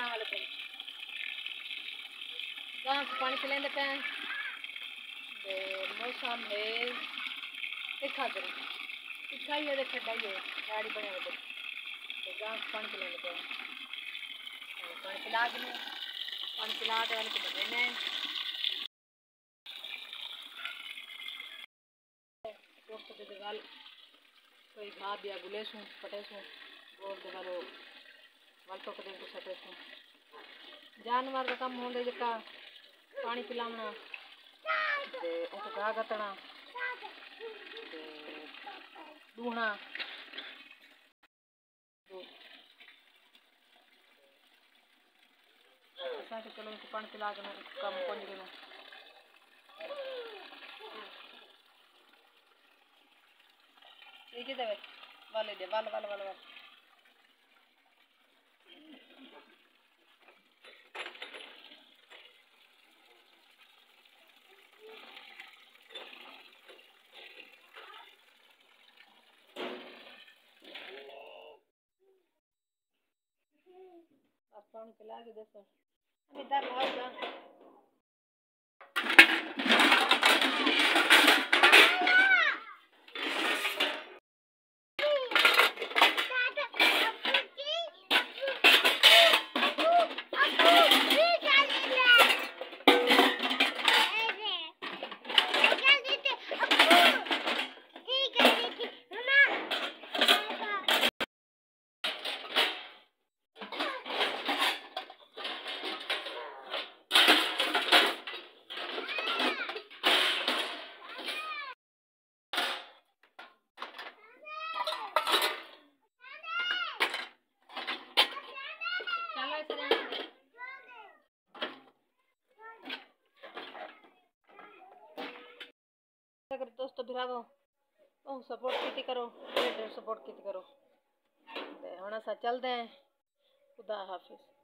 गाँव वाले को गाँव से पानी पिलाने देते हैं। मौसम है देखा करो तीखा ही है, खड्डा ही है, गाड़ी बने हुए तो गाँव से पानी पिलाने देते हैं। पानी पिला देने पानी पिला दे वाले को बने देवाल कोई घा दिया गुले सू पटे सू बोल दे वालो वाल तो कदे को सटे सू जानवर का कम होंदे जका पानी पिलावना ते उनको घा गतना ते दूना ऐसा कि चलो इनको पानी पिला के कम पहुंच गए ठीक है दे वाले दे वाल वाल वाल वाल पानी पिला के दे इधर लाओ अगर दोस्तों भिरावो सपोर्ट की करो सपोर्ट की करो हुण असां चलदे हैं। खुदा हाफिज़।